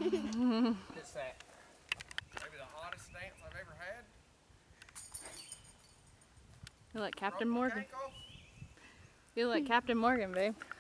It's that maybe the hottest dance I've ever had. You like Captain Morgan. Cake off. You like Captain Morgan, babe.